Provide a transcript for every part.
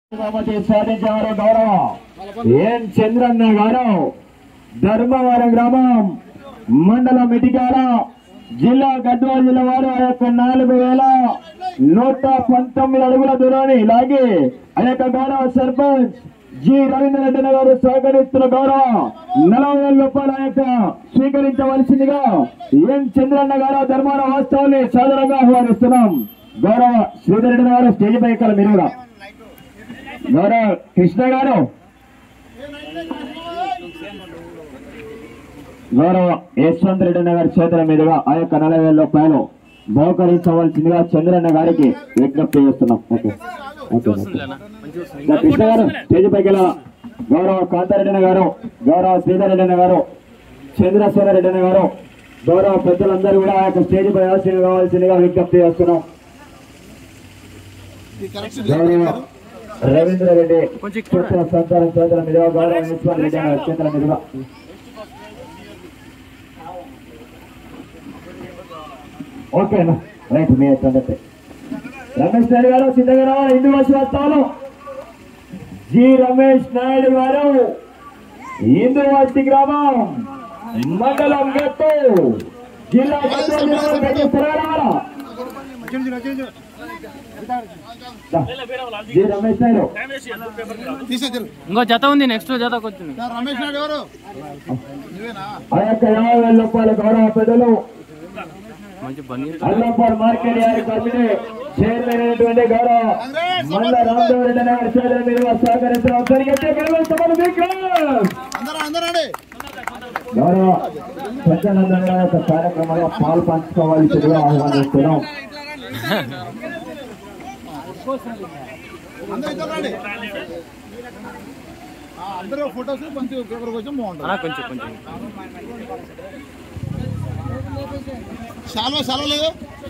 సాధించారు గౌరవ ఎన్ చంద్రన్న గారు ధర్మవరం గ్రామం మండలం ఇటికాల జిల్లా గద్వాల జిల్లా వారు ఆ యొక్క 4119 అడుగుల దూరాన్ని లాగి ఆ యొక్క గౌరవ సర్పంచ్ జి రవీంద్ర రెడ్డి గారు సహకరిస్తున్న గౌరవ 40,000 రూపాయల యొక్క స్వీకరించవలసిందిగా ఎన్ చంద్రన్న గారు ధర్మవరం వాస్తవాన్ని సాదరంగా ఆహ్వానిస్తున్నాం. గౌరవ శ్రీధర్ రెడ్డి గారు స్టేజ్ పై ఎక్కాలి. మీరు కూడా గౌరవ కృష్ణ గారు గౌరవ యశ్వంత్ రెడ్డి గారి చేతుల మీదుగా ఆ యొక్క 40,000 రూపాయలు బహుకరించవలసిందిగా చంద్రన్న గారికి విజ్ఞప్తి చేస్తున్నాం. కృష్ణ గారు స్టేజ్ పైకి వెళ్ళాల. గౌరవ కాంతారెడ్డి గారు, గౌరవ శ్రీధర్ రెడ్డి గారు, చంద్రశేఖర్ రెడ్డి గారు, గౌరవ పెద్దలందరూ కూడా ఆ యొక్క స్టేజ్ పై ఆశీర్వాదం కావాల్సిందిగా విజ్ఞప్తి చేస్తున్నాం. గౌరవ రవీంద్ర రెడ్డి పుత్ర సంతానం చేతుల మీదుగా, గౌరవ యశ్వంత్ రెడ్డి గారి చేతుల మీదుగా ఓకేనా రైట్. మీ సంగతి రమేష్ నాయుడు గారు సిద్ధంగా రావాలి. హిందూ భాష వస్తాను. జి రమేష్ నాయుడు గారు హిందూవాసి గ్రామం మండలం గట్టు జిల్లా జి రమేష్ నాయుడు ఇంకో జత ఉంది. నెక్స్ట్ జతకు వచ్చింది రమేష్ నాయుడు గారు ఆ యొక్క 50,000 రూపాయల గౌరవ పెద్దలు Alampur market yard committee chairman అయినటువంటి గౌరవ మల్ల రామదేవ్ రెడ్డి గారి చేతుల మీదుగా సహకరించడం గౌరవ ప్రజలందరూ యొక్క కార్యక్రమంలో పాలు పంచుకోవాల్సిందిగా ఆహ్వానిస్తున్నాం. అందరూ ఫోటోస్ కొంచెం పేపర్ కొంచెం బాగుంటుంది. కొంచెం చాలా లేదు.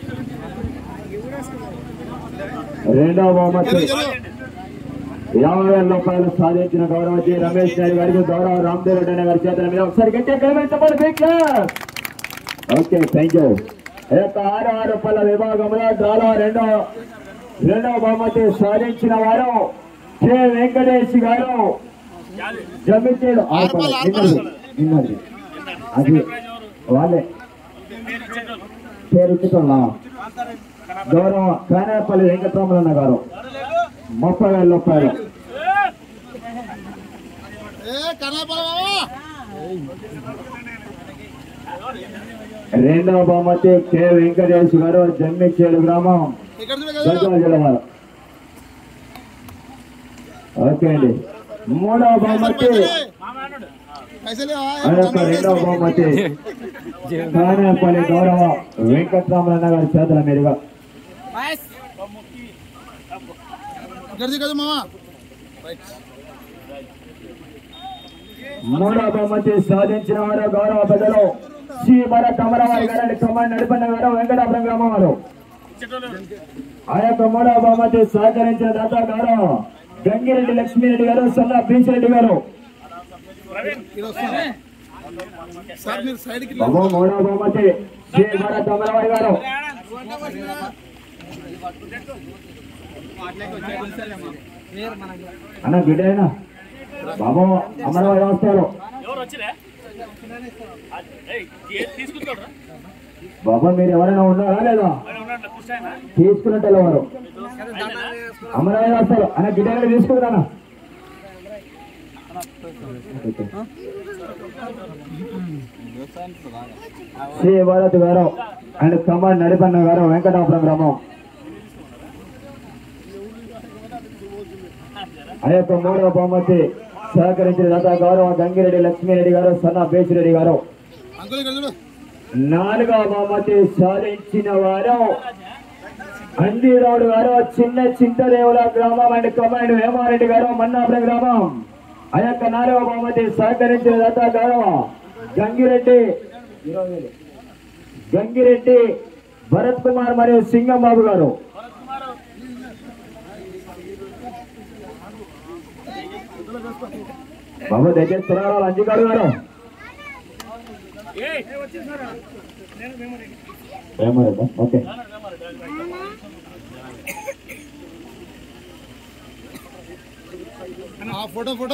రెండవ బహుమతి 50,000 రూపాయలు సాధించిన గౌరవ జి రమేష్ నాయుడు గారికి గౌరవ రామదేవ్ రెడ్డి గారి చేతుల మీద ఒకసారి గట్టిగా ఓకే థ్యాంక్ యూ. 6 రూపాయల విభాగంలో డ్రాలో రెండవ బహుమతి సాధించిన వారు కె వెంకటేష్ గారు జమిచేడు. అది వాళ్ళే పేరుచుకున్నా. గౌరవ కానేపల్లి వెంకటరామలన్న గారు 30,000 రూపాయలు. రెండవ బహుమతి కె వెంకటేష్ గారు జమ్మిచేడు గ్రామం గద్వాల జిల్లా వారు. ఓకే అండి. మూడవ బహుమతి రెండవ బహుమతి కానేపల్లి గౌరవ వెంకటరామలన్న గారి చేతుల మీదుగా మూడవ బహుమతి సాధించిన వారు గౌరవ పెద్దలు శ్రీ మర కమరవారి గారి కమాండ్ నడిపన్న గారు వెంకటాపురం గ్రామం వారు. ఆ యొక్క మూడవ బహుమతి సహకరించిన దాత గౌరవ గంగిరెడ్డి లక్ష్మీరెడ్డి గారు, సల్లా బీసిరెడ్డి గారు. మూడవ బహుమతి శ్రీ మర కమరవారి గారు. అన్న బిడ్డైనా బాబు అమరవారి వస్తారు. బాబా మీరు ఎవరైనా ఉన్నారా లేదా తీసుకున్నట్టు వారు అమరవారి వస్తారు. అన్న బిడ్డ తీసుకుంటానా శ్రీ భారత్ గారు అండ్ కమాండ్ నడిపన్న గారు వెంకటాపురం గ్రామం. ఆ యొక్క మూడవ బహుమతి సహకరించిన దాత గౌరవ గంగిరెడ్డి లక్ష్మీరెడ్డి గారు, సన్నా బేసిరెడ్డి గారు. నాలుగవ బహుమతి సాధించిన వారు అందిరావుడు గారు చిన్న చింతదేవుల గ్రామం అండ్ కమాండ్ వేమారెడ్డి గారు మన్నాపురం గ్రామం. ఆ యొక్క 4వ బహుమతి సహకరించిన దాత గౌరవ గంగిరెడ్డి భరత్ కుమార్ మరియు సింగం బాబు గారు. బాబు దగ్గర తిరగాలి. అంజిగాడు గారు ఓకే. ఫోటో ఫోటో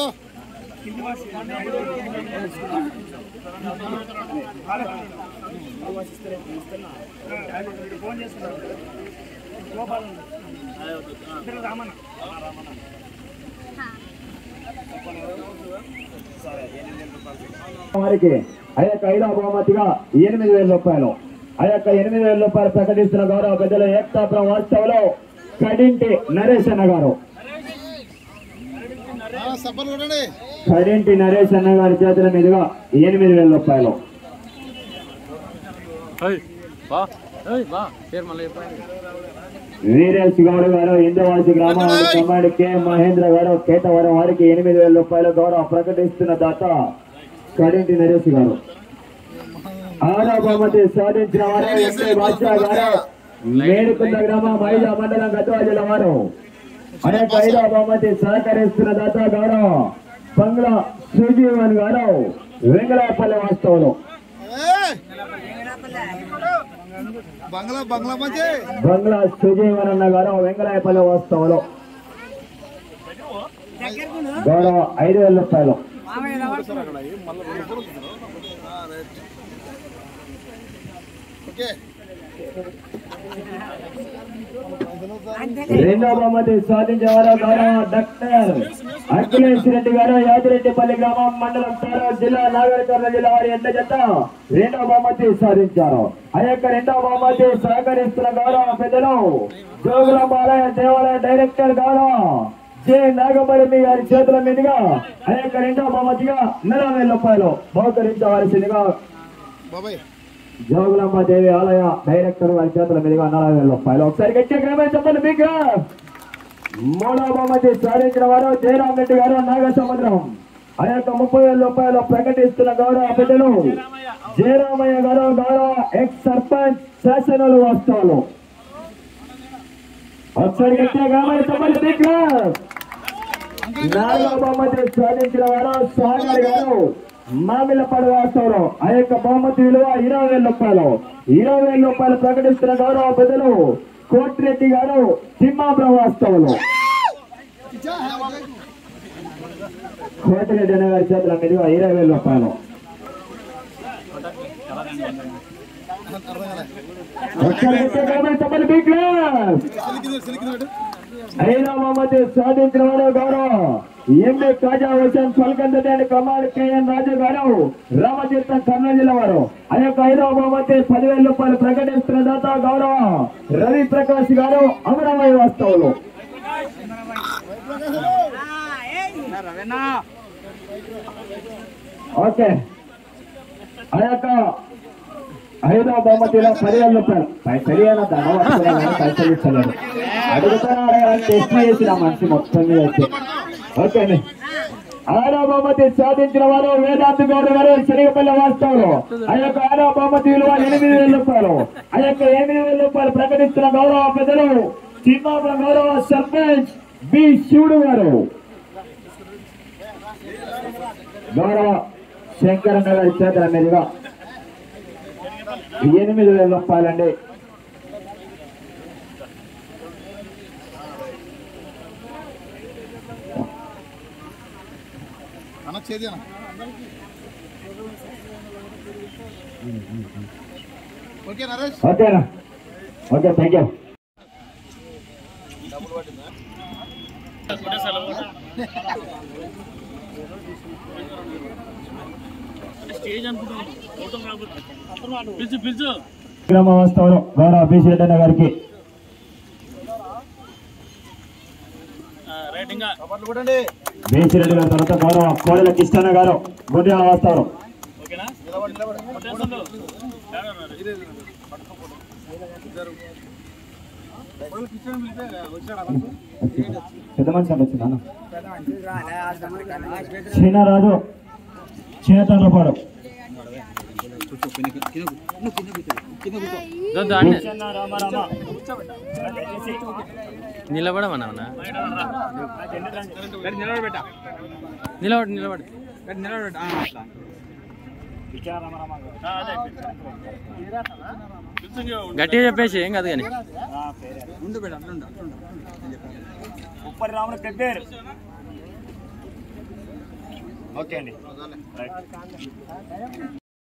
వారికి ఆ యొక్క 5వ బహుమతిగా 8,000 రూపాయలు. ఆ యొక్క 8,000 రూపాయలు ప్రకటిస్తున్న గౌరవ పెద్దలు ఏకతాపురం వాస్తవంలో కడింటి నరేష్ అన్న గారు. కడింటి నరేష్ అన్న గారి చేతుల మీదుగా 8,000 రూపాయలు. వీరేష్ గౌడ్ గారు ఇంద్రవాసి గ్రామానికి కమాండ్ కె మహేంద్ర గారు కేతవరం వారికి 8,000 రూపాయలు గౌరవ ప్రకటిస్తున్న దాత కడింటి నరేష్ గారు. 6వ బహుమతి సాధించిన వారు ఎంకే బాద్షా గారు మేడుకుంద గ్రామం మైదా మండలం గద్వాల జిల్లా వారు. అనేక 5వ బహుమతి సహకరిస్తున్న దాత గౌరవ బంగ్లా సుజీవన్ గారు వెంగళపల్లి వాస్తవంలో. బంగ్లా సుజీవన్ అన్న గారు వెంగళపల్లి వాస్తవంలో గౌరవ 5,000 రూపాయలు. రెండవ బహుమతి సాధించిన వారు గౌరవ డాక్టర్ అఖిలేష్ రెడ్డి గారు యాదిరెడ్డిపల్లి గ్రామం మండలం తారా జిల్లా నాగరికర్ణ జిల్లా వారి ఎండ జత 2వ బహుమతి సాధించారు. ఆ యొక్క 2వ బహుమతి సహకరిస్తున్న గౌరవ పెద్దలు జోగులాంబాలయ దేవాలయ డైరెక్టర్ గౌరవ జె నాగమరి గారి చేతుల మీదుగా ఆ యొక్క 2వ బహుమతిగా 40,000 రూపాయలు బహుకరించవలసిందిగా జోగులాంబ దేవి ఆలయ డైరెక్టర్ వారి చేతుల మీదుగా 40,000 రూపాయలు. ఒకసారి గట్టిగా గ్రామీణ చెప్పండి మీకు. 3వ బహుమతి సాధించిన వారు జయరామ్ రెడ్డి గారు నాగసముద్రం. ఆ యొక్క 30,000 రూపాయలు ప్రకటిస్తున్న గౌరవ పెద్దలు జయరామయ్య గారు గౌరవ ఎక్స్ సర్పంచ్ శాసనాలు వాస్తవాలు. ఒకసారి గట్టిగా గ్రామీణ చెప్పండి మీకు. 4వ బహుమతి సాధించిన వారు సాగర్ గారు మామిళ్ళపాడు వాస్తవంలో. ఆ యొక్క బహుమతి విలువ 20,000 రూపాయలు. 20,000 రూపాయలు ప్రకటిస్తున్న గౌరవ పెద్దలు కోటిరెడ్డి గారు తిమ్మాపురం వాస్తవంలో. కోటిరెడ్డి అనే గారి చేతుల మీదుగా 20,000 రూపాయలు. అయినా బహుమతి సాధించిన వారు గౌరవ ఎంఏ కాజా హుసేన్ పల్కందటి కమాండ్ కేఎన్ రాజు గారు రామతీర్థం కర్నూలు జిల్లా వారు. ఆ యొక్క 5వ బహుమతి 10,000 రూపాయలు ప్రకటిస్తున్న దాత గౌరవ రవి ప్రకాష్ గారు అమరావతి వాస్తవులు. ఓకే. ఆ యొక్క 5వ బహుమతిలో 10,000 రూపాయలు. పైసలు పైసలు ఇస్తలేదు అడుగుతారా టెస్ట్ చేసిన మనిషి మొత్తం మీద వచ్చి. ఓకే అండి. 6వ బహుమతి సాధించిన వారు వేదాంత గౌడ్ గారు శనిగపల్లి వాస్తవులు. ఆ యొక్క 6వ బహుమతి విలువ 8,000 రూపాయలు. ఆ యొక్క 8,000 రూపాయలు ప్రకటిస్తున్న గౌరవ పెద్దలు తిమ్మాపురం గౌరవ సర్పంచ్ బి శివుడు గారు. గౌరవ శంకరన్న గారి చేతుల మీదుగా 8,000 రూపాయలండి. ఓకేనా? Okay, thank you. గ్రామ వాస్తవంలో గౌరవ బీసీ రెడ్డి అన్న గారికి బీసీ రెడ్డి గారి తర్వాత గౌరవ కోడెల కిష్టన్న గారు గుండ్యాల వాస్తవం. పెద్ద మనిషి వచ్చిందా చిన్నరాజు చిన్నతండ్రపాడు. నిలబడమన్నా నిలబడి గట్టిగా చెప్పేసి ఏం కాదు కానీ ఉప్పరి రాముడు పెద్దేరు ఓకే అండి.